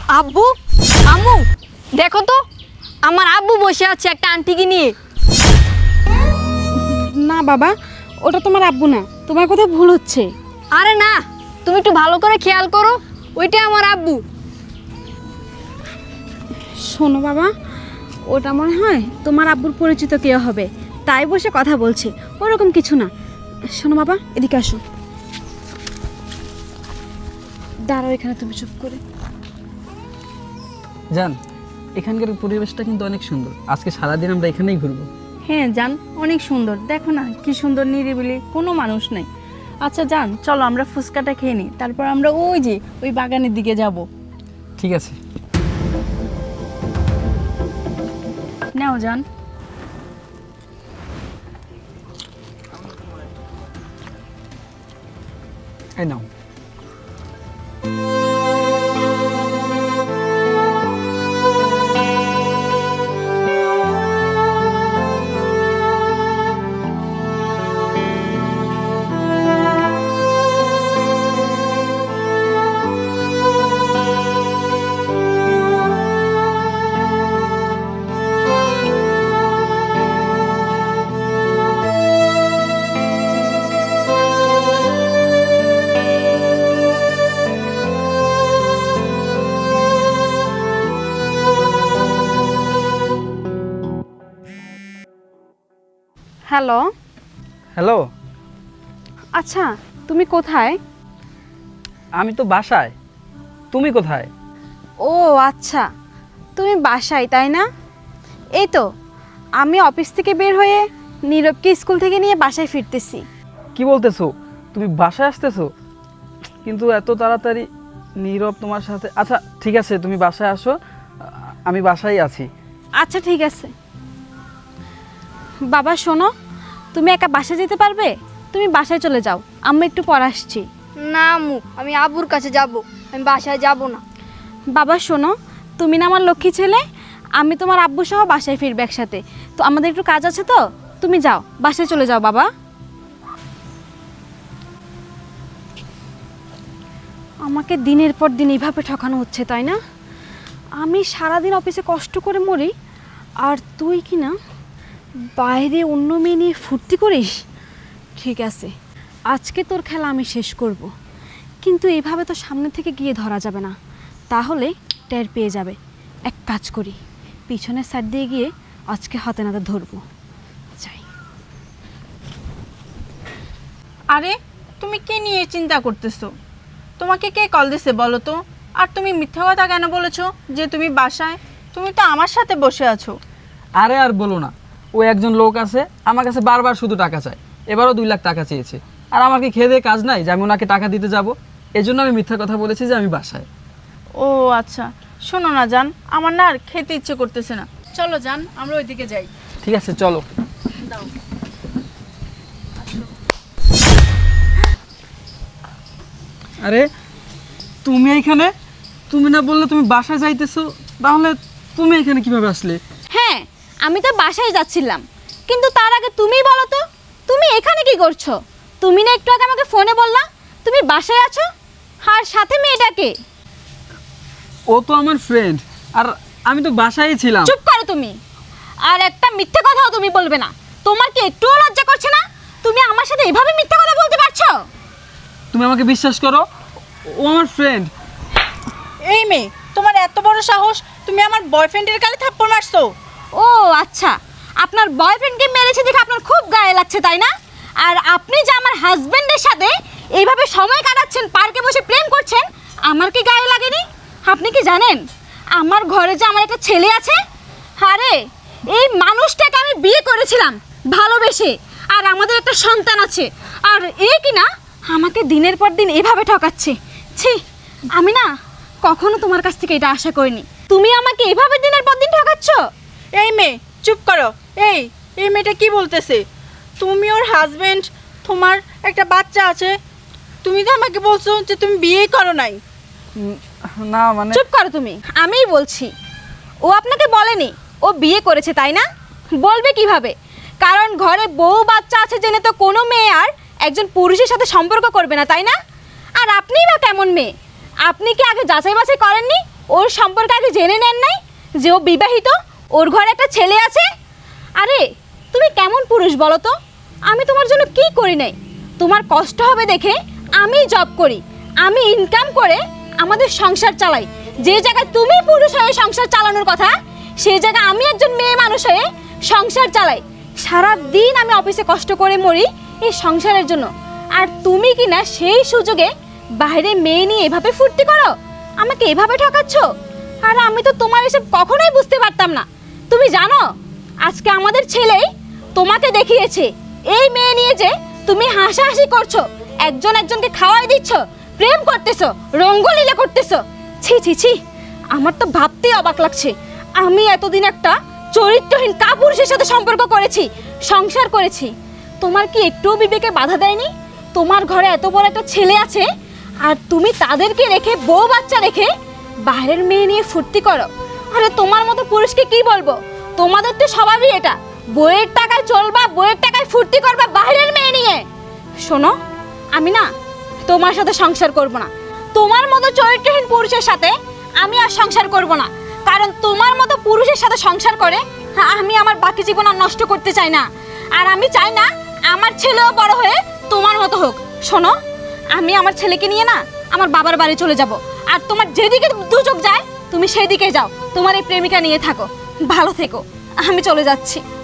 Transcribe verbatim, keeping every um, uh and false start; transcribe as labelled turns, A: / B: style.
A: আব্বু আম্মু দেখো তো আমার আব্বু বসে আছে একটা আন্টিকে নিয়ে।
B: না বাবা, ওটা তোমার আব্বু না, তোমার কথা ভুল হচ্ছে।
A: আরে না, তুমি একটু ভালো করে খেয়াল করো, ওইটা আমার আব্বু।
B: শোনো বাবা, ওটা মনে হয় তোমার আব্বুর পরিচিত কেউ হবে, তাই বসে কথা বলছে, ওরকম কিছু না। শোনো বাবা, এদিকে আসো। দাঁড়াও এখানে তুমি চুপ করে।
C: জান, এখানকার পরিবেশটা কিন্তু অনেক সুন্দর, আজকে সারাদিন আমরা এখানেই ঘুরবো।
D: হ্যাঁ জান, অনেক সুন্দর, দেখো না কি সুন্দর নিরিবিলি, কোনো মানুষ নেই। আচ্ছা জান, চলো আমরা ফুচকাটা খেয়ে নিই, তারপর আমরা ওই যে ওই বাগানের দিকে যাব।
C: ঠিক আছে,
D: নাও জান।
C: এই নাও।
B: হ্যালো।
C: হ্যালো।
B: আচ্ছা, তুমি কোথায়?
C: আমি তো বাসায়, তুমি কোথায়?
B: ও আচ্ছা, তুমি বাসায় তাই না? এই তো আমি অফিস থেকে বের হয়ে নীরবকে স্কুল থেকে নিয়ে বাসায় ফিরতেছি।
C: কি বলতেছো, তুমি বাসায় আসতেছো? কিন্তু এত তাড়াতাড়ি নীরব তোমার সাথে? আচ্ছা ঠিক আছে, তুমি বাসায় আসো, আমি বাসায় আছি।
B: আচ্ছা ঠিক আছে। বাবা শোনো, তুমি একা বাসায় যেতে পারবে? তুমি বাসায় চলে যাও, আমি একটু পর আসছি।
A: না আম্মু, আমি আব্বুর কাছে যাব, আমি বাসায় যাব না।
B: বাবা শোনো, তুমি না আমার লক্ষ্মী ছেলে, আমি তোমার আব্বু সহ বাসায় ফিরবে একসাথে, তো আমাদের একটু কাজ আছে, তো তুমি যাও, বাসায় চলে যাও বাবা। আমাকে দিনের পর দিন এইভাবে ঠকানো হচ্ছে তাই না? আমি সারাদিন অফিসে কষ্ট করে মরি, আর তুই কি না বাইরে অন্য মেয়ে নিয়ে ফুর্তি করিস? ঠিক আছে, আজকে তোর খেলা আমি শেষ করব, কিন্তু এইভাবে তো সামনে থেকে গিয়ে ধরা যাবে না, তাহলে টের পেয়ে যাবে। এক কাজ করি, পিছনের সাইড দিয়ে গিয়ে আজকে হাতে নাতে ধরবো। যাই।
D: আরে তুমি কি নিয়ে চিন্তা করতেছো? তোমাকে কে কল দিছে বলো তো? আর তুমি মিথ্যা কথা কেন বলেছো যে তুমি বাসায়? তুমি তো আমার সাথে বসে আছো।
C: আরে আর বলো না, ও একজন লোক আছে আমার কাছে বারবার শুধু টাকা চায়, এবারও দুই লাখ টাকা চেয়েছে, আর আমার কি খেয়ে দিয়ে কাজ নাই যে আমি ওনাকে টাকা দিতে যাব? এই জন্য আমি মিথ্যা কথা বলেছি যে আমি বাসায়।
D: ও আচ্ছা, শোনো না জান, আমার না আর খেতে ইচ্ছে করতেছে না, চলো জান আমরা ওইদিকে যাই।
C: ঠিক আছে চলো।
D: দাও।
C: আরে তুমি এইখানে? তুমি না বললে তুমি বাসায় যাইতেছো, তাহলে তুমি এখানে কিভাবে আসলে?
B: হ্যাঁ, আমি তো বাসায় যাচ্ছিলাম, কিন্তু তার আগে তুমিই বলো তো, তুমি এখানে কি করছো? তুমি না একটু আগে আমাকে ফোনে বললা তুমি বাসায় আছো, আর সাথে মেয়েটাকে?
C: ও তো আমার ফ্রেন্ড, আর আমি তো বাসায় ছিলাম।
B: চুপ করো তুমি, আর একটা মিথ্যে কথাও তুমি বলবে না। তোমার কি একটুও লজ্জা করছে না? তুমি আমার সাথে এভাবে মিথ্যে কথা বলতে পারছো?
C: তুমি আমাকে বিশ্বাস করো, ও আমার ফ্রেন্ড।
D: এই মেয়ে, তোমার এত বড় সাহস, তুমি আমার বয়ফ্রেন্ডের গালে থাপ্পড় মারছো?
B: ও আচ্ছা, আপনার বয়ফ্রেন্ডকে মেরেছে দেখে আপনার খুব গায়ে লাগছে তাই না? আর আপনি যে আমার হাজবেন্ডের সাথে এইভাবে সময় কাটাচ্ছেন, পার্কে বসে প্রেম করছেন, আমার কি গায়ে লাগেনি? আপনি কি জানেন আমার ঘরে যে আমার একটা ছেলে আছে? আরে এই মানুষটাকে আমি বিয়ে করেছিলাম ভালোবেসে, আর আমাদের একটা সন্তান আছে, আর এই কি না আমাকে দিনের পর দিন এভাবে ঠকাচ্ছে। ছি, আমি না কখনো তোমার কাছ থেকে এটা আশা করিনি, তুমি আমাকে এভাবে দিনের পর দিন ঠকাচ্ছ।
D: এই মেয়ে চুপ করো। এই এই মেয়েটা কি বলতেছে? তুমি ওর হাজবেন্ড, তোমার একটা বাচ্চা আছে, তুমি তো আমাকে বলছো যে তুমি বিয়ে করো নাই।
C: না মানে
B: চুপ করো তুমি, আমিই বলছি। ও আপনাকে বলেনি ও বিয়ে করেছে তাই না? বলবে কিভাবে? কারণ ঘরে বউ বাচ্চা আছে জেনে তো কোনো মেয়ে আর একজন পুরুষের সাথে সম্পর্ক করবে না তাই না? আর আপনিই বা কেমন মেয়ে? আপনি কি আগে যাচাই বাছাই করেননি ওর সম্পর্কে আগে জেনে নেন নাই যে ও বিবাহিত, ওর ঘরে একটা ছেলে আছে? আরে তুমি কেমন পুরুষ বলো তো? আমি তোমার জন্য কি করি নাই? তোমার কষ্ট হবে দেখে আমি জব করি, আমি ইনকাম করে আমাদের সংসার চালাই। যে জায়গায় তুমি পুরুষ হয়ে সংসার চালানোর কথা, সেই জায়গায় আমি একজন মেয়ে মানুষ হয়ে সংসার চালাই। সারা দিন আমি অফিসে কষ্ট করে মরি এই সংসারের জন্য, আর তুমি কি না সেই সুযোগে বাইরে মেয়ে নিয়ে এভাবে ফুর্তি করো, আমাকে এভাবে ঠকাচ্ছ। আর আমি তো তোমার এসব কখনোই বুঝতে পারতাম না। তুমি জানো আজকে আমাদের ছেলেই তোমাকে দেখিয়েছে এই মেয়ে নিয়ে যে তুমি হাসাহাসি করছো, একজন একজনকে খাওয়াই দিচ্ছ, প্রেম করতেছো, রঙ্গলীলা করতেছো। ছি ছি ছি, আমার তো ভাবতেই অবাক লাগছে। আমি এতদিন একটা চরিত্রহীন কাপুরুষের সাথে সম্পর্ক করেছি, সংসার করেছি। তোমার কি একটুও বিবেকে বাধা দেয়নি? তোমার ঘরে এত বড় একটা ছেলে আছে, আর তুমি তাদেরকে রেখে, বউ বাচ্চা রেখে বাইরের মেয়ে নিয়ে ফুর্তি করো। আরে তোমার মতো পুরুষকে কি বলবো? তোমাদের তো স্বভাবই এটা, বইয়ের টাকায় চলবা, বইয়ের টাকায় ফুর্তি করবা বাইরের মেয়ে নিয়ে। শোনো, আমি না তোমার সাথে সংসার করব না। তোমার মতো চরিত্রহীন পুরুষের সাথে আমি আর সংসার করব না, কারণ তোমার মতো পুরুষের সাথে সংসার করে আমি আমার বাকি জীবন আর নষ্ট করতে চাই না। আর আমি চাই না আমার ছেলেও বড় হয়ে তোমার মতো হোক। শোনো, আমি আমার ছেলেকে নিয়ে না আমার বাবার বাড়ি চলে যাব, আর তোমার যেদিকে দু চোখ যায় তুমি সেই দিকে যাও, তোমার এই প্রেমিকা নিয়ে থাকো, ভালো থেকো। আমি চলে যাচ্ছি।